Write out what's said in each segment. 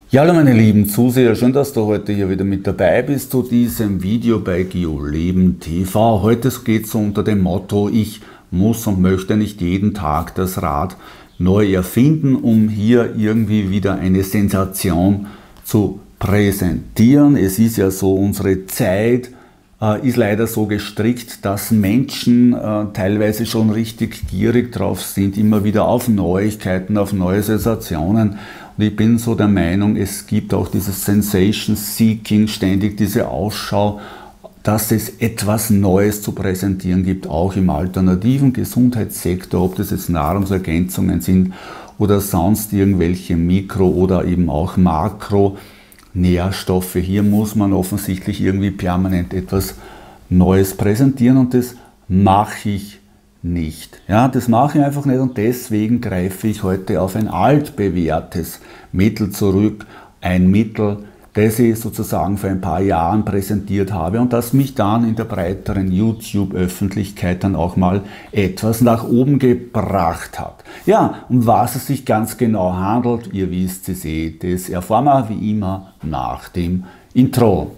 Ja, hallo meine lieben Zuseher, schön, dass du heute hier wieder mit dabei bist zu diesem Video bei GeoLeben TV. Heute geht es unter dem Motto, ich muss und möchte nicht jeden Tag das Rad neu erfinden, um hier irgendwie wieder eine Sensation zu präsentieren. Es ist ja so, unsere Zeit ist leider so gestrickt, dass Menschen teilweise schon richtig gierig drauf sind, immer wieder auf Neuigkeiten, auf neue Sensationen. Und ich bin so der Meinung, es gibt auch dieses Sensation Seeking, ständig diese Ausschau, dass es etwas Neues zu präsentieren gibt, auch im alternativen Gesundheitssektor, ob das jetzt Nahrungsergänzungen sind oder sonst irgendwelche Mikro- oder eben auch Makronährstoffe. Hier muss man offensichtlich irgendwie permanent etwas Neues präsentieren und das mache ich nicht. Ja, das mache ich einfach nicht und deswegen greife ich heute auf ein altbewährtes Mittel zurück. Ein Mittel, das ich sozusagen vor ein paar Jahren präsentiert habe und das mich dann in der breiteren YouTube-Öffentlichkeit dann auch mal etwas nach oben gebracht hat. Ja, um was es sich ganz genau handelt, ihr wisst es eh, das erfahren wir wie immer nach dem Intro.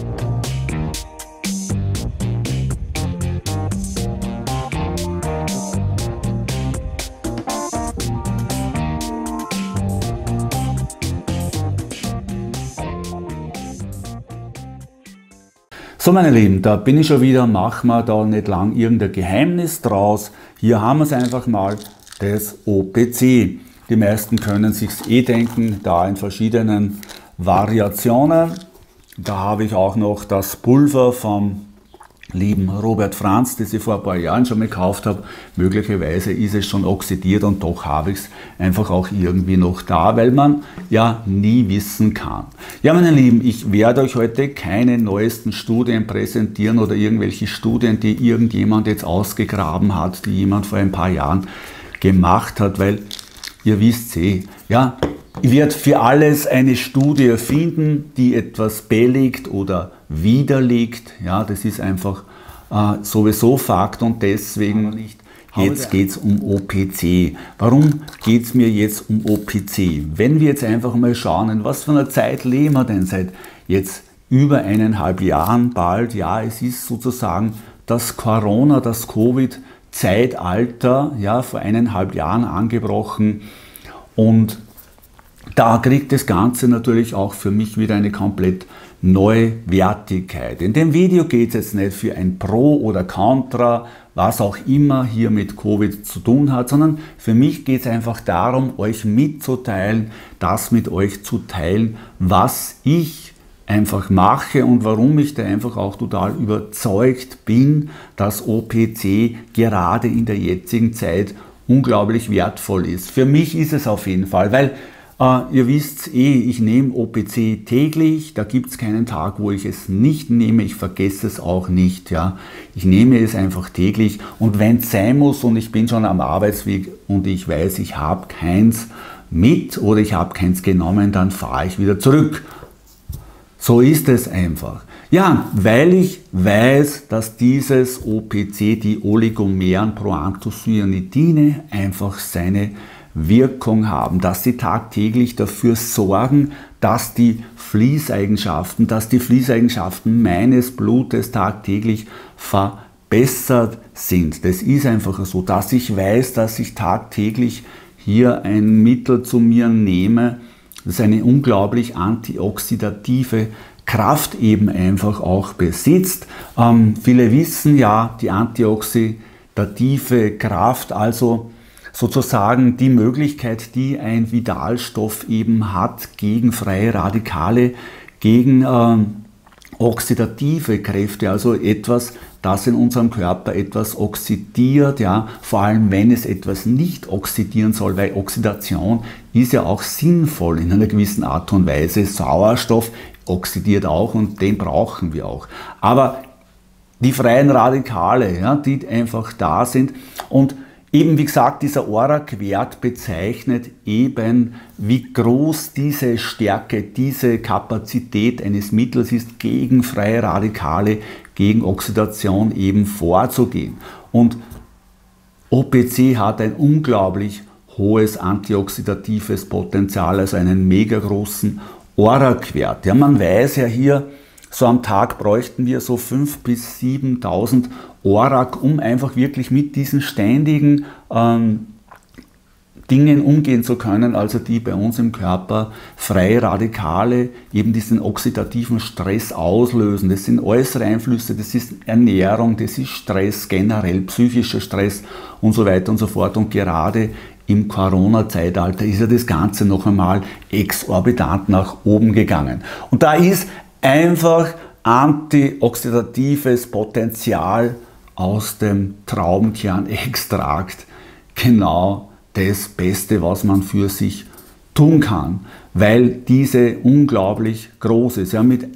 So meine Lieben, da bin ich schon wieder, machen wir da nicht lang irgendein Geheimnis draus. Hier haben wir es einfach mal, das OPC. Die meisten können sich's eh denken, da in verschiedenen Variationen. Da habe ich auch noch das Pulver vom lieben Robert Franz, das ich vor ein paar Jahren schon mal gekauft habe. Möglicherweise ist es schon oxidiert und doch habe ich es einfach auch irgendwie noch da, weil man ja nie wissen kann. Ja, meine Lieben, ich werde euch heute keine neuesten Studien präsentieren oder irgendwelche Studien, die irgendjemand jetzt ausgegraben hat, die jemand vor ein paar Jahren gemacht hat, weil ihr wisst eh, ja, ich werde für alles eine Studie finden, die etwas belegt oder widerlegt. Ja, das ist einfach sowieso Fakt und deswegen nicht. Jetzt geht es um OPC. Warum geht es mir jetzt um OPC? Wenn wir jetzt einfach mal schauen, in was für einer Zeit leben wir denn seit jetzt über 1,5 Jahren bald? Ja, es ist sozusagen das Corona, das Covid-Zeitalter, ja, vor 1,5 Jahren angebrochen und da kriegt das Ganze natürlich auch für mich wieder eine komplett neue Wertigkeit. In dem Video geht es jetzt nicht für ein Pro oder Contra, was auch immer hier mit Covid zu tun hat, sondern für mich geht es einfach darum, euch mitzuteilen, das mit euch zu teilen, was ich einfach mache und warum ich da einfach auch total überzeugt bin, dass OPC gerade in der jetzigen Zeit unglaublich wertvoll ist. Für mich ist es auf jeden Fall, weil ihr wisst eh, ich nehme OPC täglich, da gibt es keinen Tag, wo ich es nicht nehme, ich vergesse es auch nicht. Ja. Ich nehme es einfach täglich und wenn es sein muss und ich bin schon am Arbeitsweg und ich weiß, ich habe keins mit oder ich habe keins genommen, dann fahre ich wieder zurück. So ist es einfach. Ja, weil ich weiß, dass dieses OPC, die oligomeren Proanthocyanidine, einfach seine Wirkung haben, dass sie tagtäglich dafür sorgen, dass die Fließeigenschaften meines Blutes tagtäglich verbessert sind. Das ist einfach so, dass ich weiß, dass ich tagtäglich hier ein Mittel zu mir nehme, das eine unglaublich antioxidative Kraft eben einfach auch besitzt. Viele wissen ja, die antioxidative Kraft, also sozusagen die Möglichkeit, die ein Vitalstoff eben hat gegen freie Radikale, gegen oxidative Kräfte, also etwas, das in unserem Körper etwas oxidiert, ja, vor allem wenn es etwas nicht oxidieren soll, weil Oxidation ist ja auch sinnvoll in einer gewissen Art und Weise. Sauerstoff oxidiert auch und den brauchen wir auch. Aber die freien Radikale, ja, die einfach da sind und eben wie gesagt, dieser ORAC-Wert bezeichnet eben, wie groß diese Stärke, diese Kapazität eines Mittels ist, gegen freie Radikale, gegen Oxidation eben vorzugehen. Und OPC hat ein unglaublich hohes antioxidatives Potenzial, also einen mega großen ORAC-Wert. Ja, man weiß ja hier, so am Tag bräuchten wir so 5.000 bis 7.000 ORAC, um einfach wirklich mit diesen ständigen Dingen umgehen zu können, also die bei uns im Körper freie Radikale eben diesen oxidativen Stress auslösen. Das sind äußere Einflüsse, das ist Ernährung, das ist Stress, generell psychischer Stress und so weiter und so fort. Und gerade im Corona-Zeitalter ist ja das Ganze noch einmal exorbitant nach oben gegangen. Und da ist einfach antioxidatives Potenzial aus dem Traubenkernextrakt genau das Beste, was man für sich tun kann, weil diese unglaublich groß ist. Ja, mit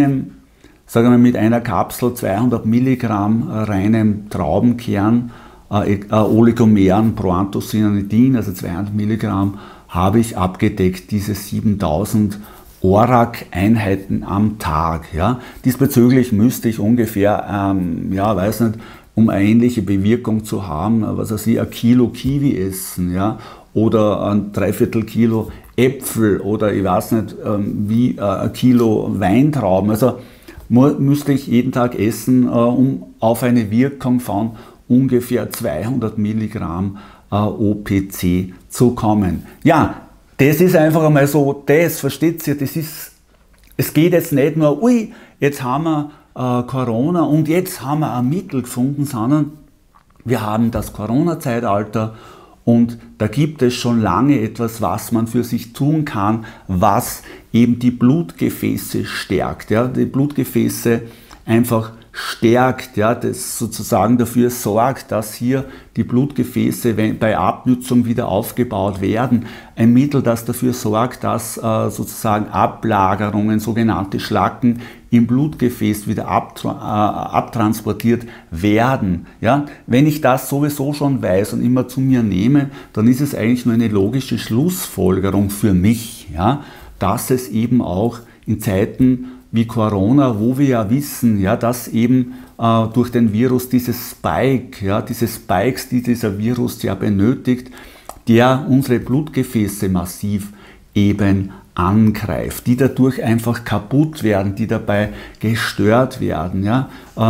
einer Kapsel 200 Milligramm reinem Traubenkern, Oligomeren Proanthocyanidin, also 200 Milligramm, habe ich abgedeckt, diese 7000 ORAC-Einheiten am Tag. Ja. Diesbezüglich müsste ich ungefähr, weiß nicht, um eine ähnliche Bewirkung zu haben, was weiß ich, 1 Kilo Kiwi essen, ja, oder ein 3/4 Kilo Äpfel oder ich weiß nicht, wie 1 Kilo Weintrauben. Also müsste ich jeden Tag essen, um auf eine Wirkung von ungefähr 200 Milligramm OPC zu kommen. Ja, das ist einfach einmal so, das, versteht ihr, es geht jetzt nicht nur, ui, jetzt haben wir Corona und jetzt haben wir ein Mittel gefunden, sondern wir haben das Corona-Zeitalter und da gibt es schon lange etwas, was man für sich tun kann, was eben die Blutgefäße stärkt, ja, die Blutgefäße einfach stärkt, ja, das sozusagen dafür sorgt, dass hier die Blutgefäße bei Abnützung wieder aufgebaut werden. Ein Mittel, das dafür sorgt, dass sozusagen Ablagerungen, sogenannte Schlacken im Blutgefäß wieder abtransportiert werden. Ja, wenn ich das sowieso schon weiß und immer zu mir nehme, dann ist es eigentlich nur eine logische Schlussfolgerung für mich, ja, dass es eben auch in Zeiten wie Corona, wo wir ja wissen, ja, dass eben durch den Virus dieses Spike, ja, diese Spikes, die dieser Virus ja benötigt, der unsere Blutgefäße massiv eben angreift, die dadurch einfach kaputt werden, die dabei gestört werden. Ja.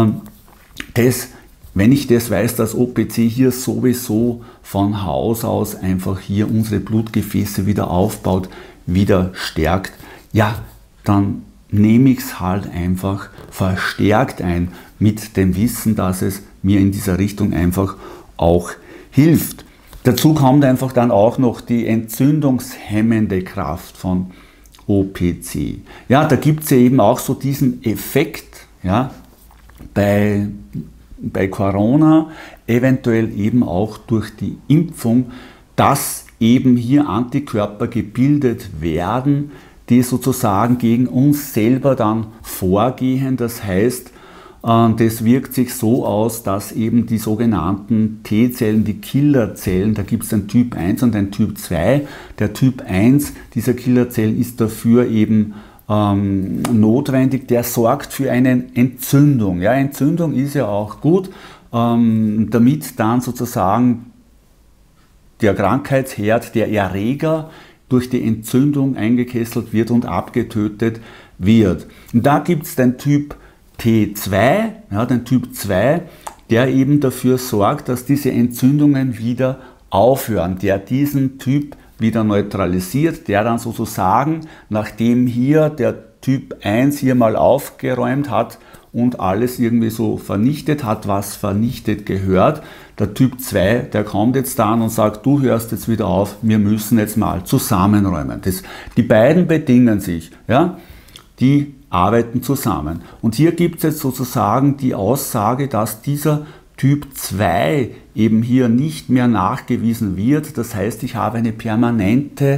Wenn ich das weiß, dass OPC hier sowieso von Haus aus einfach hier unsere Blutgefäße wieder aufbaut, wieder stärkt, ja, dann nehme ich es halt einfach verstärkt ein mit dem Wissen, dass es mir in dieser Richtung einfach auch hilft. Dazu kommt einfach dann auch noch die entzündungshemmende Kraft von OPC. Ja, da gibt es ja eben auch so diesen Effekt, ja, bei Corona, eventuell eben auch durch die Impfung, dass eben hier Antikörper gebildet werden, die sozusagen gegen uns selber dann vorgehen. Das heißt, das wirkt sich so aus, dass eben die sogenannten T-Zellen, die Killerzellen, da gibt es einen Typ 1 und einen Typ 2. Der Typ 1 dieser Killerzellen ist dafür eben notwendig, der sorgt für eine Entzündung. Ja, Entzündung ist ja auch gut, damit dann sozusagen der Krankheitsherd, der Erreger, durch die Entzündung eingekesselt wird und abgetötet wird. Und da gibt es den Typ T2, ja, den Typ 2, der eben dafür sorgt, dass diese Entzündungen wieder aufhören, der diesen Typ wieder neutralisiert, der dann sozusagen, nachdem hier der Typ 1 hier mal aufgeräumt hat und alles irgendwie so vernichtet hat, was vernichtet gehört, der Typ 2, der kommt jetzt dann und sagt, du hörst jetzt wieder auf, wir müssen jetzt mal zusammenräumen. Die beiden bedingen sich, ja, die arbeiten zusammen. Und hier gibt es jetzt sozusagen die Aussage, dass dieser Typ 2 eben hier nicht mehr nachgewiesen wird. Das heißt, ich habe eine permanente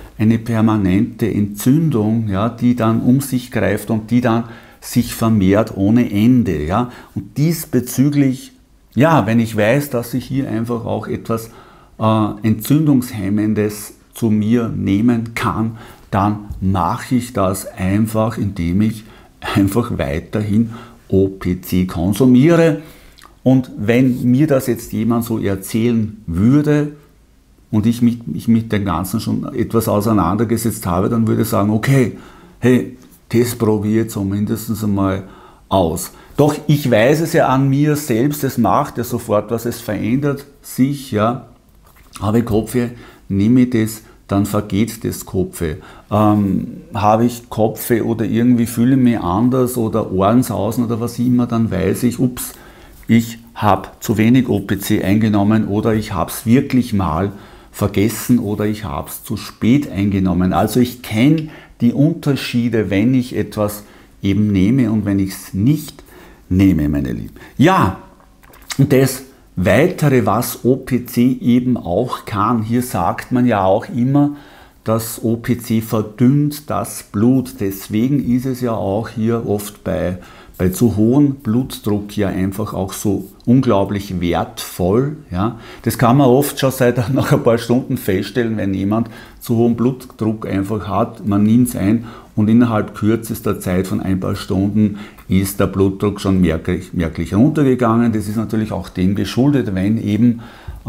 Entzündung, ja, die dann um sich greift und die dann sich vermehrt ohne Ende. Ja. Und diesbezüglich, ja, wenn ich weiß, dass ich hier einfach auch etwas Entzündungshemmendes zu mir nehmen kann, dann mache ich das einfach, indem ich einfach weiterhin OPC konsumiere. Und wenn mir das jetzt jemand so erzählen würde und ich mich mit dem Ganzen schon etwas auseinandergesetzt habe, dann würde ich sagen, okay, hey, das probiere ich zumindest einmal aus. Doch ich weiß es ja an mir selbst, es macht ja sofort was, es verändert sich, ja. Habe ich Kopfweh, nehme ich das, dann vergeht das Kopfweh. Habe ich Kopfweh oder irgendwie fühle ich mich anders oder Ohrensausen oder was immer, dann weiß ich, ups, ich habe zu wenig OPC eingenommen oder ich habe es wirklich mal vergessen oder ich habe es zu spät eingenommen. Also ich kenne die Unterschiede, wenn ich etwas eben nehme und wenn ich es nicht nehme, meine Lieben. Ja, und das Weitere, was OPC eben auch kann, hier sagt man ja auch immer, dass OPC verdünnt das Blut. Deswegen ist es ja auch hier oft bei zu hohem Blutdruck ja einfach auch so unglaublich wertvoll. Ja. Das kann man oft schon nach ein paar Stunden feststellen, wenn jemand zu hohen Blutdruck einfach hat. Man nimmt es ein und innerhalb kürzester Zeit von ein paar Stunden ist der Blutdruck schon merklich runtergegangen. Das ist natürlich auch dem geschuldet, wenn eben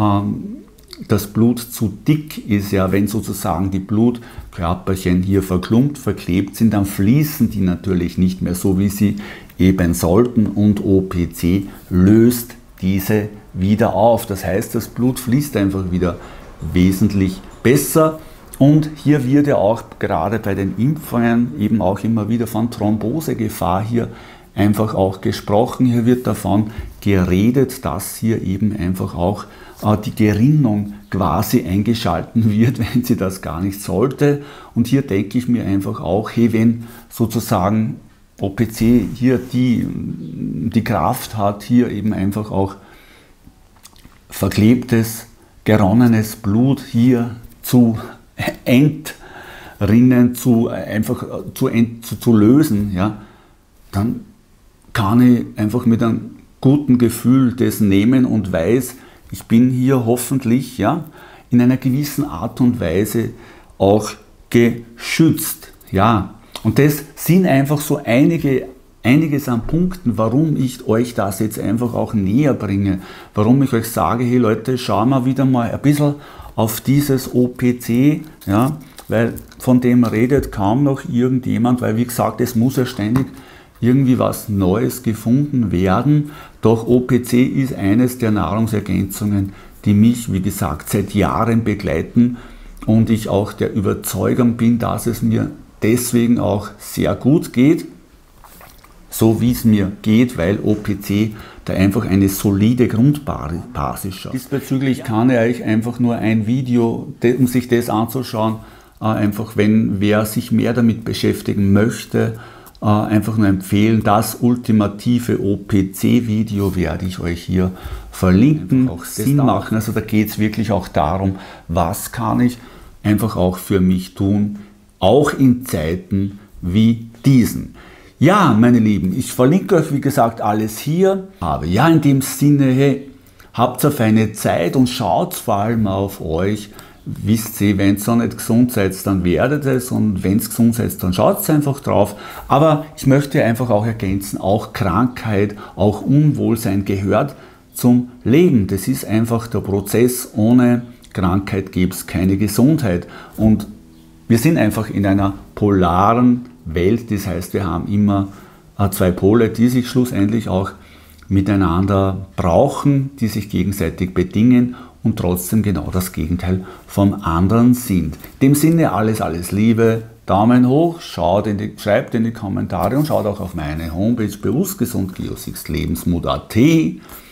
das Blut zu dick ist, ja, wenn sozusagen die Blutkörperchen hier verklumpt, verklebt sind, dann fließen die natürlich nicht mehr so, wie sie eben sollten, und OPC löst diese wieder auf. Das heißt, das Blut fließt einfach wieder wesentlich besser. Und hier wird ja auch gerade bei den Impfungen eben auch immer wieder von Thrombosegefahr hier einfach auch gesprochen. Hier wird davon geredet, dass hier eben einfach auch die Gerinnung quasi eingeschalten wird, wenn sie das gar nicht sollte. Und hier denke ich mir einfach auch, hey, wenn sozusagen OPC hier die Kraft hat, hier eben einfach auch verklebtes, geronnenes Blut hier zu entrinnen, zu lösen, ja, dann kann ich einfach mit einem guten Gefühl das nehmen und weiß, ich bin hier hoffentlich, ja, in einer gewissen Art und Weise auch geschützt. Ja. Und das sind einfach so einiges an Punkten, warum ich euch das jetzt einfach auch näher bringe. Warum ich euch sage, hey Leute, schauen wir wieder mal ein bisschen auf dieses OPC, ja, weil von dem redet kaum noch irgendjemand, weil wie gesagt, es muss ja ständig irgendwie was Neues gefunden werden. Doch OPC ist eines der Nahrungsergänzungen, die mich, wie gesagt, seit Jahren begleiten und ich auch der Überzeugung bin, dass es mir deswegen auch sehr gut geht, so wie es mir geht, weil OPC da einfach eine solide Grundbasis schafft. Diesbezüglich kann ich euch einfach nur ein Video, um sich das anzuschauen, einfach wer sich mehr damit beschäftigen möchte, einfach nur empfehlen. Das ultimative OPC-Video werde ich euch hier verlinken, auch Sinn machen. Also da geht es wirklich auch darum, was kann ich einfach auch für mich tun, auch in Zeiten wie diesen. Ja, meine Lieben, ich verlinke euch, wie gesagt, alles hier. Aber ja, in dem Sinne, hey, habt auf eine Zeit und schaut vor allem auf euch. Wisst ihr, wenn ihr nicht gesund seid, dann werdet es, und wenn es gesund seid, dann schaut einfach drauf. Aber ich möchte einfach auch ergänzen, auch Krankheit, auch Unwohlsein gehört zum Leben. Das ist einfach der Prozess. Ohne Krankheit gäbe es keine Gesundheit. Und wir sind einfach in einer polaren Welt, das heißt, wir haben immer zwei Pole, die sich schlussendlich auch miteinander brauchen, die sich gegenseitig bedingen und trotzdem genau das Gegenteil vom anderen sind. In dem Sinne alles Liebe, Daumen hoch, schreibt in die Kommentare und schaut auch auf meine Homepage bewusstgesund-geosixlebensmut.at.